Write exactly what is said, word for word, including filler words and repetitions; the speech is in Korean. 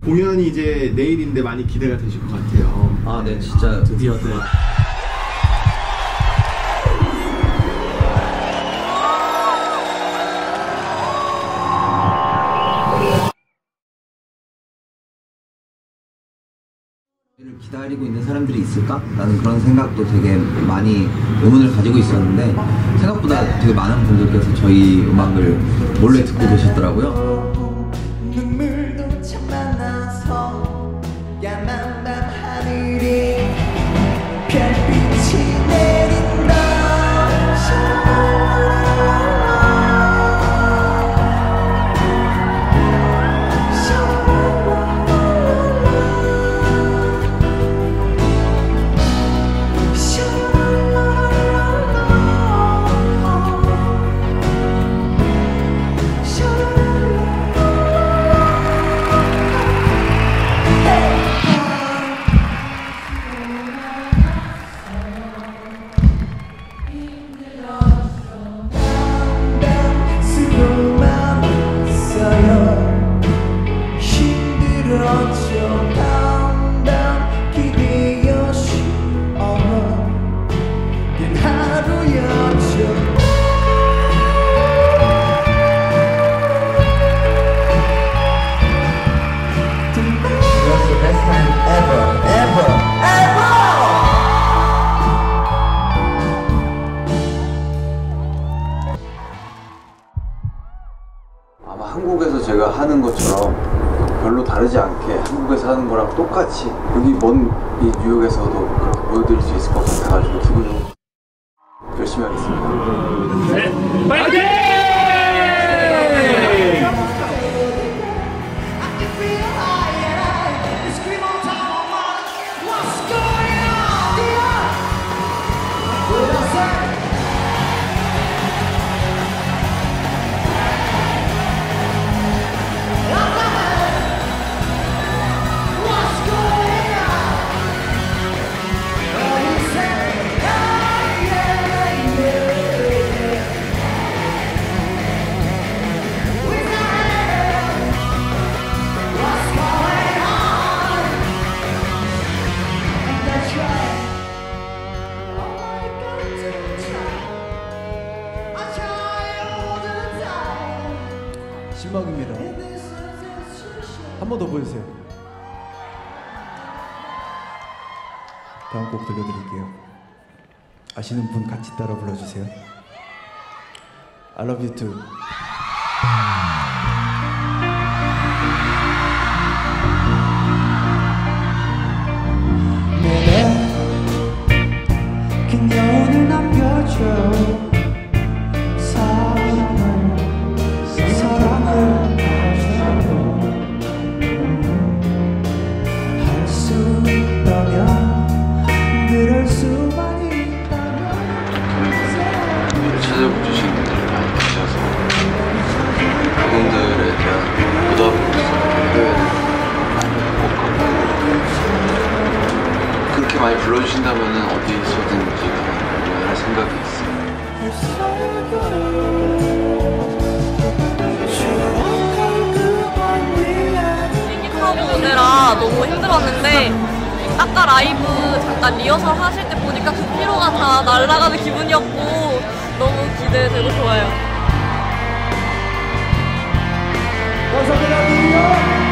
공연이 이제 내일인데 많이 기대가 되실 것 같아요. 아, 네, 진짜 드디어 네. 기다리고 있는 사람들이 있을까? 라는 그런 생각도 되게 많이 의문을 가지고 있었는데 생각보다 되게 많은 분들께서 저희 음악을 몰래 듣고 계셨더라고요. 눈물도 참 많아서 야만 밤 하늘이 별빛이 내린다. 아마 한국에서 제가 하는 것처럼 별로 다르지 않게 한국에서 하는 거랑 똑같이 여기 먼 이 뉴욕에서도 그렇게 보여드릴 수 있을 것 같아가지고 기분이 열심히 하겠습니다. 네, 파이팅! 신박입니다. 한 번 더 보여주세요. 다음 곡 들려드릴게요. 아시는 분 같이 따라 불러주세요. I love you too. 내내 긴 여운을 남겨줘. 찾아주신 분들이 많이 계셔서 그분들에 대한 보답으로서 해외에 꼭 가고 그렇게 많이 불러주신다면 어디서든지 공연할 생각이 있어요. 비행기타고 오느라 너무 힘들었는데 아까 라이브 잠깐 리허설 하실 때 보니까 그 피로가 다 날아가는 기분이었고 너무 기대되고 좋아요. 감사합니다.